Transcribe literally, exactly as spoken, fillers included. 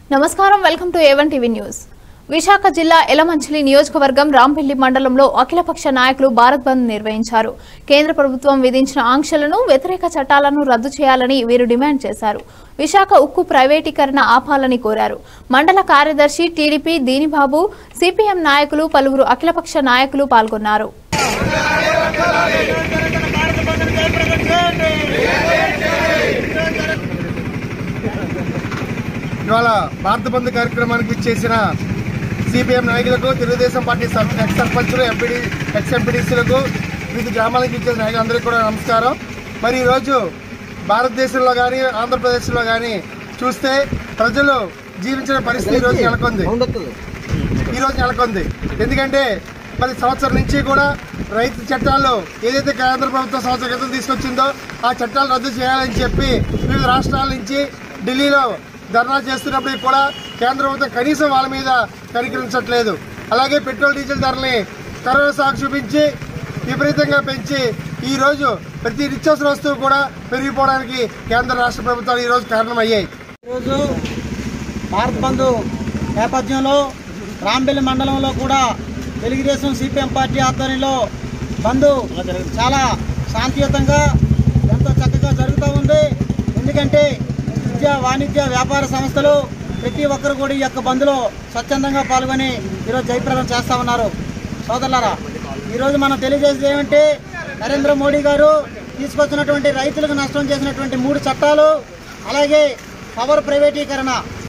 నమస్కారం welcome to A one TV news. Visakha జిల్లా ఎలమంచిలి నియోజకవర్గం రాంపల్లి మండలంలో అఖిలపక్ష నాయకులు భారత్ బంద్ నిర్వహించారు। కేంద్ర ప్రభుత్వం విధించిన ఆంక్షలను వ్యతిరేక చట్టాలను రద్దు చేయాలని వీరు డిమాండ్ చేశారు। విశాఖ ఉక్కు ప్రైవేటీకరణ ఆపాలని కోరారు। మండల కార్యదర్శి టీడీపీ దీనిబాబు, సిపిఎం నాయకులు, పలువురు అఖిలపక్ష నాయకులు పాల్గొన్నారు। ఇవాళ భారత బంద్ కార్యక్రమానికి ఇచ్చేసిన సిపిఎం నాయకులకు, తెలుగుదేశం పార్టీ ఎక్స్ సర్పంచులు, ఎంపీడీ ఎక్స్ ఎంపీడీసీలకు, వివిధ గ్రామాలకు ఇచ్చేసిన నాయకులందరికీ కూడా నమస్కారం। మరి ఈరోజు భారతదేశంలో కానీ ఆంధ్రప్రదేశ్లో కానీ చూస్తే ప్రజలు జీవించిన పరిస్థితి ఈరోజు నెలకొంది ఈరోజు నెలకొంది ఎందుకంటే పది సంవత్సరాల నుంచి కూడా రైతు చట్టాలు ఏదైతే కేంద్ర ప్రభుత్వం సంవత్సరం క్రితం తీసుకొచ్చిందో ఆ చట్టాలు రద్దు చేయాలని చెప్పి వివిధ రాష్ట్రాల నుంచి ఢిల్లీలో ధర్నా చేస్తున్నప్పటికీ కూడా కేంద్ర ప్రభుత్వం కనీసం వాళ్ళ మీద కనికరించట్లేదు। అలాగే పెట్రోల్ డీజిల్ ధరల్ని కరోనా సాగు చూపించి విపరీతంగా పెంచి ఈరోజు ప్రతి నిత్యావసర వస్తువు కూడా పెరిగిపోవడానికి కేంద్ర రాష్ట్ర ప్రభుత్వాలు ఈరోజు కారణమయ్యాయి। ఈరోజు భారత్ బంద్ నేపథ్యంలో రాంపల్లి మండలంలో కూడా తెలుగుదేశం సిపిఎం పార్టీ ఆధ్వర్యంలో బంద్ చాలా శాంతియుతంగా ఎంతో చక్కగా జరుగుతూ ఉంది। ఎందుకంటే విద్యా వాణిజ్య వ్యాపార సంస్థలు ప్రతి ఒక్కరు కూడా ఈ యొక్క బంద్లో స్వచ్ఛందంగా పాల్గొని ఈరోజు జయప్రదం చేస్తూ ఉన్నారు। సోదరులారా, ఈరోజు మనం తెలియజేసేది ఏమంటే నరేంద్ర మోడీ గారు తీసుకొచ్చినటువంటి రైతులకు నష్టం చేసినటువంటి మూడు చట్టాలు, అలాగే పవర్ ప్రైవేటీకరణ